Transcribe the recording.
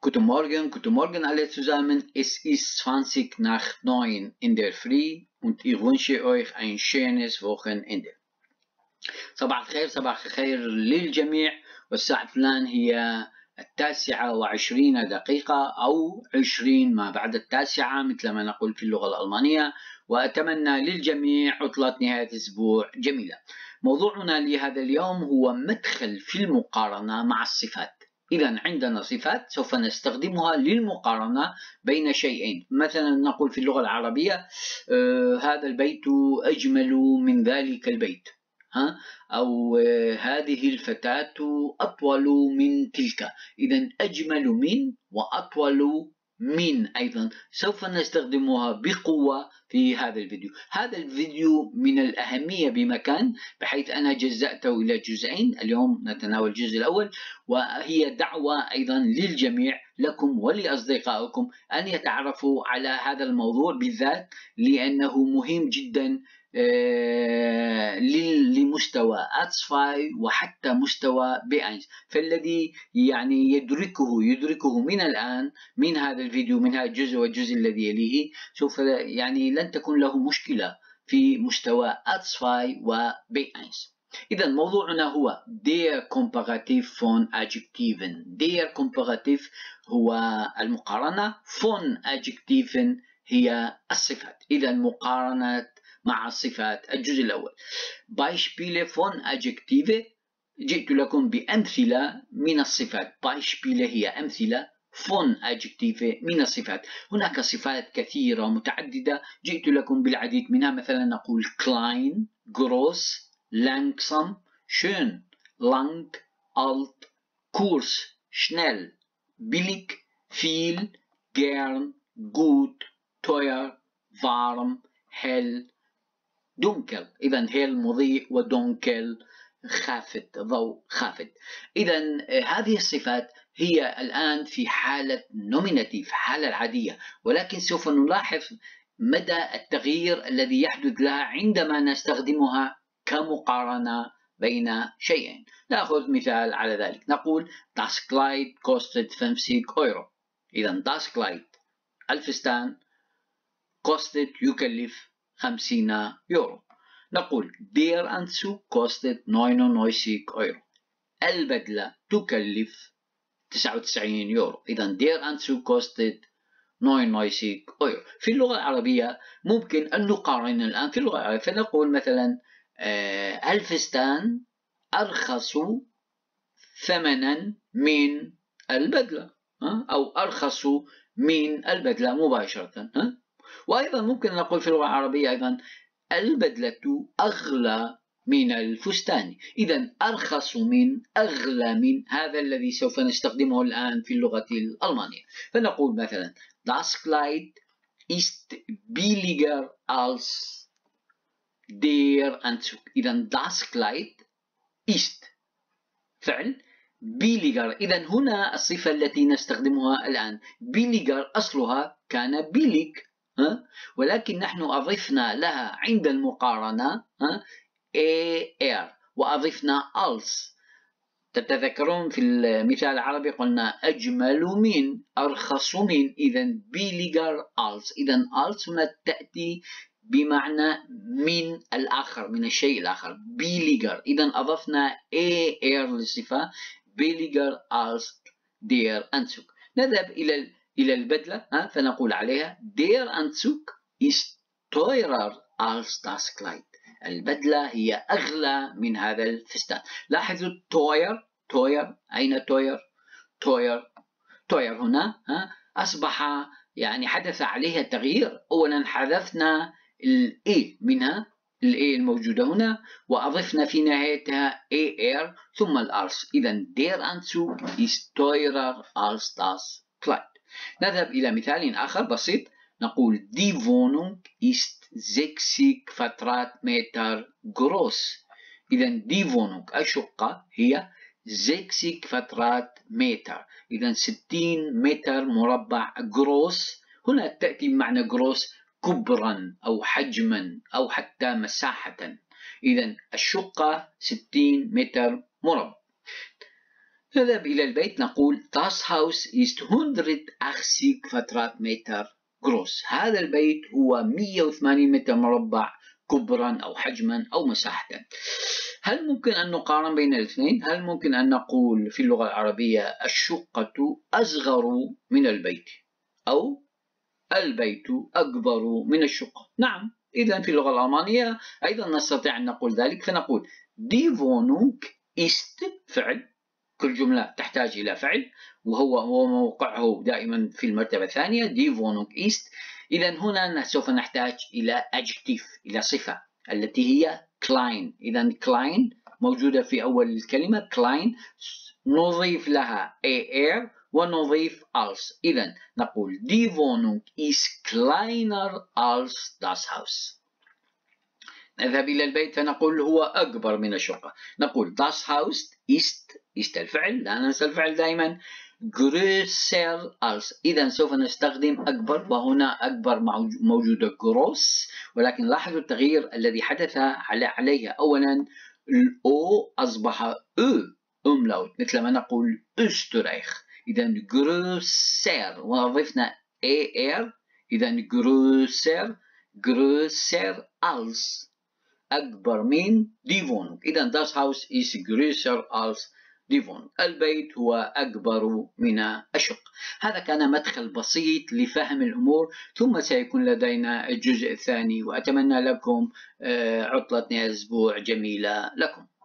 Guten Morgen alle zusammen. Es ist 20 nach 9 in der Früh und ich wünsche euch ein schönes Wochenende. صباح الخير للجميع، والساعة الآن هي 9:20 أو 20 ما بعد 9 مثل ما نقول في اللغة الألمانية، وأتمنى للجميع عطلة نهاية أسبوع جميلة. موضوعنا لهذا اليوم هو مدخل في المقارنة مع الصفات. إذا عندنا صفات سوف نستخدمها للمقارنة بين شيئين، مثلا نقول في اللغة العربية هذا البيت أجمل من ذلك البيت، أو هذه الفتاة أطول من تلك. إذا أجمل من وأطول من أيضا سوف نستخدمها بقوة في هذا الفيديو. هذا الفيديو من الأهمية بمكان، بحيث أنا جزأته إلى جزئين. اليوم نتناول الجزء الأول، وهي دعوة أيضا للجميع لكم ولأصدقائكم أن يتعرفوا على هذا الموضوع بالذات، لأنه مهم جدا لمستوى A2 وحتى مستوى B1. فالذي يعني يدركه من الآن من هذا الفيديو، من هذا الجزء والجزء الذي يليه، سوف يعني لن تكون له مشكلة في مستوى A2 و B1. إذا موضوعنا هو der Komparativ von Adjektiven. der Komparativ هو المقارنة، von Adjektiven هي الصفات. إذا مقارنة مع الصفات. الجزء الأول Beispiele von Adjektive. جئت لكم بأمثلة من الصفات. Beispiele هي أمثلة، von Adjektive من الصفات. هناك صفات كثيرة ومتعددة، جئت لكم بالعديد منها. مثلا نقول klein، groß، langsam، schön، lang، alt، kurz، schnell، billig، viel، gern، gut، teuer، warm، hell، dunkel. إذا hell مضيء ودونكل خافت، ضوء خافت. إذا هذه الصفات هي الآن في حالة nominative، حالة العادية، ولكن سوف نلاحظ مدى التغيير الذي يحدث لها عندما نستخدمها كمقارنة بين شيئين. نأخذ مثال على ذلك. نقول das Kleid kostet 50 Euro. إذا das Kleid الفستان kostet يكلف 50 يورو. نقول der Anzug kostet 99 Euro. البدلة تكلف 99 يورو. إذا der Anzug kostet 99 يورو. في اللغة العربية ممكن أن نقارن الآن في اللغة العربية، فنقول مثلا الفستان أرخص ثمنا من البدلة، أو أرخص من البدلة مباشرة. وأيضا ممكن نقول في اللغة العربية أيضا البدلة أغلى من الفستان. إذا أرخص من، أغلى من، هذا الذي سوف نستخدمه الآن في اللغة الألمانية. فنقول مثلا das Kleid ist billiger als der Anzug. إذا das Kleid ist فعل billiger. إذا هنا الصفة التي نستخدمها الآن billiger أصلها كان billig، ولكن نحن أضفنا لها عند المقارنة AR وأضفنا als. تتذكرون في المثال العربي قلنا أجمل من، أرخص من. إذا billiger als. إذا als هنا تأتي بمعنى من الآخر، من الشيء الآخر. billiger. إذا أضفنا AR للصفة billiger als der Anzug. نذهب إلى البدلة، فنقول عليها der Anzug ist teurer als das Kleid. البدلة هي أغلى من هذا الفستان. لاحظوا teuer، أين teuer هنا أصبح يعني حدث عليها تغيير. أولا حذفنا الإي منها، الإي الموجودة هنا، وأضفنا في نهايتها AR ثم الأرس. إذا der Anzug ist teurer als das Kleid. نذهب إلى مثال آخر بسيط. نقول die Wohnung ist 60 Quadratmeter groß. إذا die Wohnung الشقة هي 60 Quadratmeter. إذا 60 متر مربع. groß هنا تأتي بمعنى groß كبرا أو حجما أو حتى مساحة. إذا الشقة 60 متر مربع. نذهب إلى البيت نقول Das Haus ist 180 Quadratmeter groß. هذا البيت هو 180 متر مربع كبرا أو حجما أو مساحة. هل ممكن أن نقارن بين الاثنين؟ هل ممكن أن نقول في اللغة العربية الشقة أصغر من البيت أو البيت أكبر من الشقة؟ نعم، إذا في اللغة الألمانية أيضا نستطيع أن نقول ذلك، فنقول Die Wohnung ist فعل، كل جملة تحتاج إلى فعل وهو موقعه دائما في المرتبة الثانية. Die Wohnung ist. إذا هنا سوف نحتاج إلى adjective، إلى صفة التي هي klein. إذا klein موجودة في أول الكلمة klein، نضيف لها er ونضيف als. إذا نقول Die Wohnung ist kleiner als das Haus. نذهب إلى البيت فنقول هو أكبر من الشقة. نقول Das Haus ist الفعل، لا ننسى الفعل دائما. größer als. إذا سوف نستخدم أكبر، وهنا أكبر موجودة groß، ولكن لاحظوا التغيير الذي حدث عليها. أولا الأو أصبح أو أملاوت مثل ما نقول أستريخ. إذا größer وأضفنا er. إذا größer als أكبر من die Wohnung. إذا das Haus ist größer als die Wohnung. البيت هو أكبر من الشقة. هذا كان مدخل بسيط لفهم الأمور، ثم سيكون لدينا الجزء الثاني، وأتمنى لكم عطلة نهاية الأسبوع جميلة لكم.